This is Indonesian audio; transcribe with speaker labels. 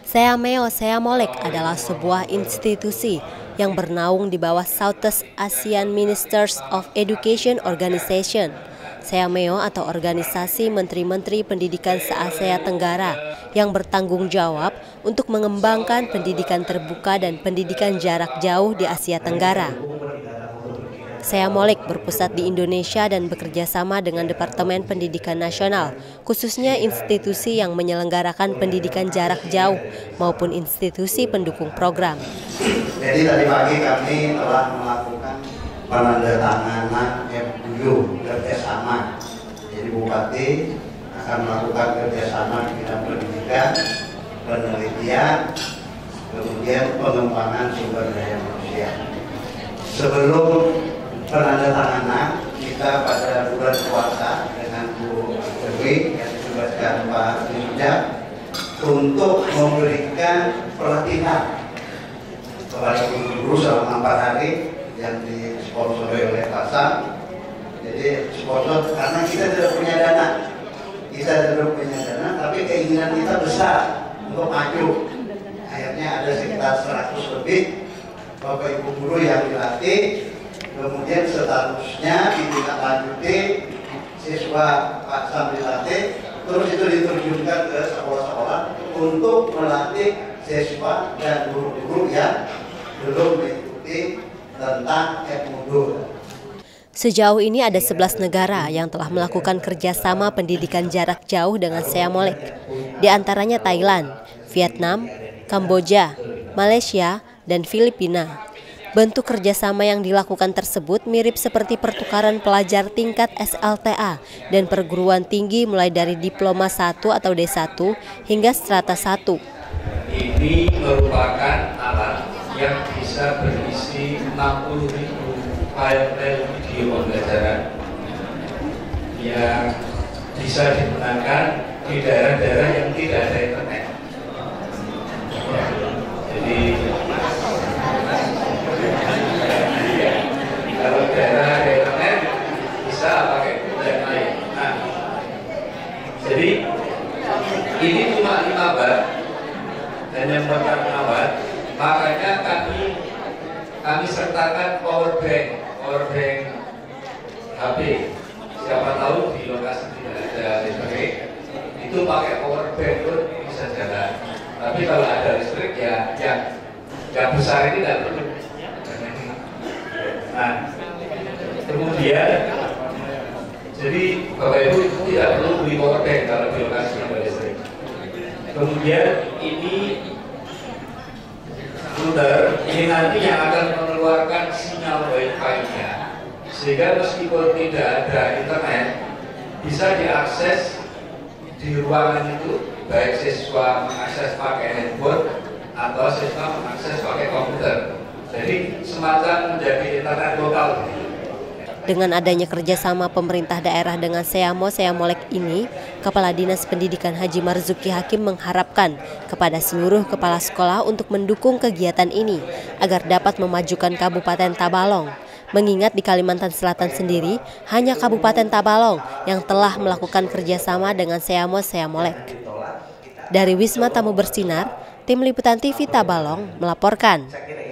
Speaker 1: Seameo Seamolek adalah sebuah institusi yang bernaung di bawah Southeast Asian Ministers of Education Organization. Seameo atau Organisasi Menteri-Menteri Pendidikan se-Asia Tenggara yang bertanggung jawab untuk mengembangkan pendidikan terbuka dan pendidikan jarak jauh di Asia Tenggara. Seamolek berpusat di Indonesia dan bekerja sama dengan Departemen Pendidikan Nasional, khususnya institusi yang menyelenggarakan pendidikan jarak jauh maupun institusi pendukung program.
Speaker 2: Jadi tadi pagi kami telah melakukan penandatanganan MOU kerjasama. Jadi Bupati akan melakukan kerjasama di bidang pendidikan, penelitian, kemudian pengembangan sumber daya manusia. Sebelum penandatanganan kita pada bulan puasa dengan Bu Dewi yang ditugaskan Pak Dirja untuk memberikan pelatihan kepada guru selama 4 hari yang disponsori oleh PASA. Jadi sponsor karena kita tidak punya dana, tapi keinginan kita besar untuk maju. Akhirnya ada sekitar 100 lebih Bapak Ibu guru yang dilatih. Kemudian seterusnya ditindaklanjuti siswa Pak dilatih, terus itu diterjunkan ke sekolah-sekolah untuk melatih siswa dan guru-guru yang belum mengikuti tentang MOU.
Speaker 1: Sejauh ini ada 11 negara yang telah melakukan kerjasama pendidikan jarak jauh dengan Seamolek, di antaranya Thailand, Vietnam, Kamboja, Malaysia, dan Filipina. Bentuk kerjasama yang dilakukan tersebut mirip seperti pertukaran pelajar tingkat SLTA dan perguruan tinggi mulai dari diploma 1 atau D1 hingga strata 1.
Speaker 3: Ini merupakan alat yang bisa berisi 60.000 file video pembelajaran yang bisa digunakan di daerah-daerah yang tidak ada internet. Jadi kalau daerah ada internet bisa pakai yang lain. Nah, jadi ini cuma 5 bat dan yang bukan 5 bat, makanya kami sertakan power bank HP. Siapa tahu di lokasi tidak ada listrik, itu pakai power bank pun bisa jalan. Tapi kalau ada listrik ya yang besar ini tidak perlu. Nah, kemudian jadi Bapak Ibu tidak perlu beli power bank kalau di lokasi yang ada listrik. Kemudian ini router ini nanti yang akan mengeluarkan sinyal Wi-Fi-nya, sehingga meskipun tidak ada internet bisa diakses di ruangan itu, baik siswa mengakses pakai handphone atau siswa mengakses pakai komputer. Jadi semacam menjadi internet lokal.
Speaker 1: Dengan adanya kerjasama pemerintah daerah dengan Seamolek ini, Kepala Dinas Pendidikan Haji Marzuki Hakim mengharapkan kepada seluruh kepala sekolah untuk mendukung kegiatan ini agar dapat memajukan Kabupaten Tabalong. Mengingat di Kalimantan Selatan sendiri, hanya Kabupaten Tabalong yang telah melakukan kerjasama dengan Seamolek. Dari Wisma Tamu Bersinar, Tim Liputan TV Tabalong melaporkan.